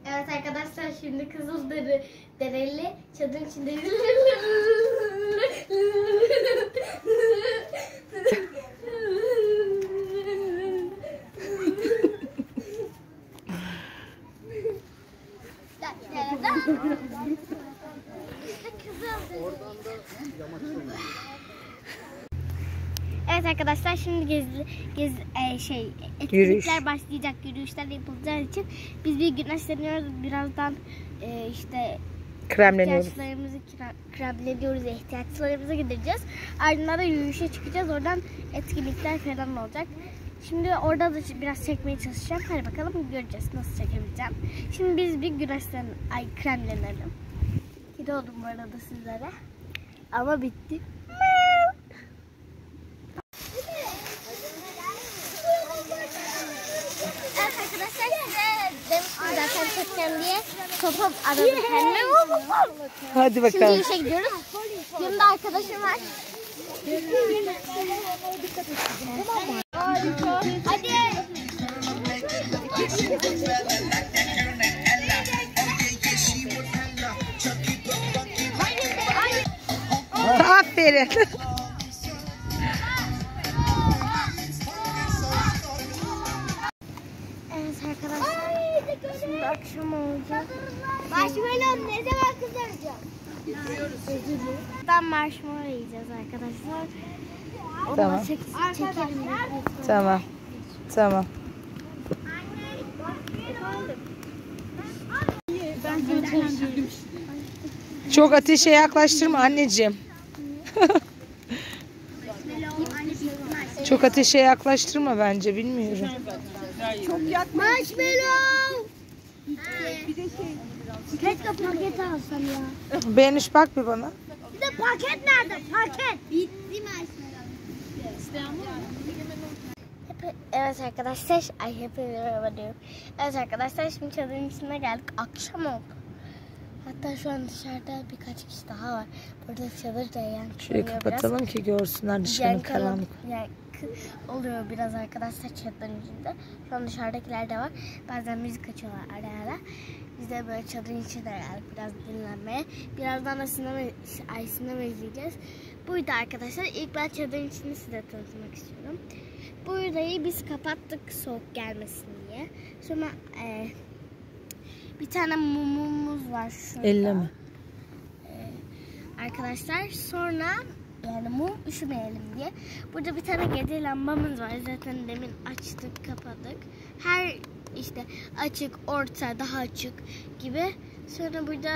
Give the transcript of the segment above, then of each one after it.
Evet arkadaşlar, şimdi Kızıldereli çadırın içinde. Evet arkadaşlar, şimdi etkinlikler başlayacak, yürüyüşler yapılacağı için biz bir güneşleniyoruz, birazdan ihtiyaçlarımızı gideceğiz. Ardından da yürüyüşe çıkacağız, oradan etkinlikler falan olacak. Şimdi orada da biraz çekmeye çalışacağım. Hadi bakalım, göreceğiz nasıl çekebileceğim. Şimdi biz bir kremlenelim. Gidiyordum bu arada sizlere. Ama bitti. Evet arkadaşlar, size demiştim zaten çekeceğim diye. Topa aradım kendime. Hadi bakalım. Şimdi yürüyüşe gidiyoruz. Yanımda arkadaşım var. Hadi. Aferin. Evet arkadaşlar, şimdi akşam olacak. Marshmallow ne zaman kızaracak? Ben marshmallow yiyeceğiz arkadaşlar. Onu Tamam. da çekelim. Tamam. Tamam. Çok ateşe yaklaştırma anneciğim. Çok ateşe yaklaştırma bence, bilmiyorum. Çok yakma. Marshmallow. Keşke paket alsam ya. Beğeniş, bak bir bana. Bir de paket nerede? Paket. Bitti marshmallow. Evet arkadaşlar, Evet arkadaşlar, şimdi çadırın içine geldik. Akşam oldu. Hatta şu an dışarıda birkaç kişi daha var. Burada çadır da şurayı kapatalım biraz ki görsünler dışarının karanlık. Oluyor biraz arkadaşlar çadırın içinde. Şu an dışarıdakiler de var. Bazen müzik açıyorlar ara ara. Biz de böyle çadırın içine geldik biraz dinlenmeye. Birazdan da sinema izleyeceğiz. Buydu arkadaşlar. İlk ben çadırın içini size tanıtmak istiyorum. Burayı biz kapattık soğuk gelmesin diye. Sonra bir tane mumumuz var şurada. Elleme. Arkadaşlar sonra yani mum üşümeyelim diye. Burada bir tane gece lambamız var. Zaten demin açtık, kapadık. Her açık, orta, daha açık gibi. Sonra burada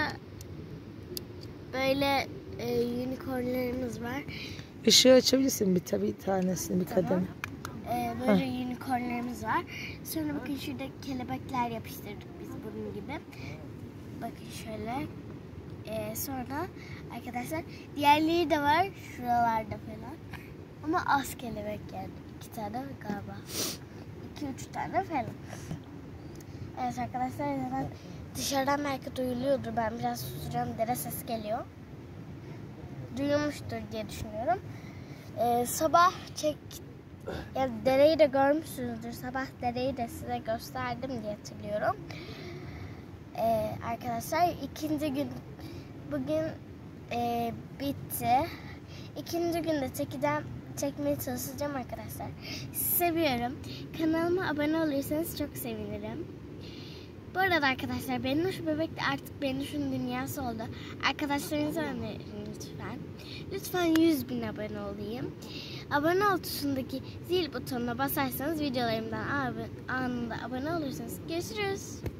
böyle unicornlarımız var. Işığı açabilirsin bir tanesini, bir kadını. Böyle unicornlarımız var. Sonra bakın şurada kelebekler yapıştırdık biz bunun gibi. Bakın şöyle. Sonra arkadaşlar diğerleri de var şuralarda falan. Ama az kelebek yani. 2 tane galiba. 2-3 tane falan. Evet arkadaşlar, zaten dışarıdan belki duyuluyordur. Ben biraz susacağım. Dere sesi geliyor. Duyulmuştur diye düşünüyorum. Sabah yani dereyi de görmüşsünüzdür. Sabah dereyi de size gösterdim diye hatırlıyorum. Arkadaşlar ikinci gün bugün bitti. İkinci günde çekmeye çalışacağım arkadaşlar. Sizi seviyorum. Kanalıma abone olursanız çok sevinirim. Bu arada arkadaşlar, Bennuş Bebek de artık Bennuş'un dünyası oldu. Arkadaşlarınıza önerin lütfen. Lütfen 100.000 abone olayım. Abone ol tuşundaki zil butonuna basarsanız videolarımdan anında abone olursunuz. Görüşürüz.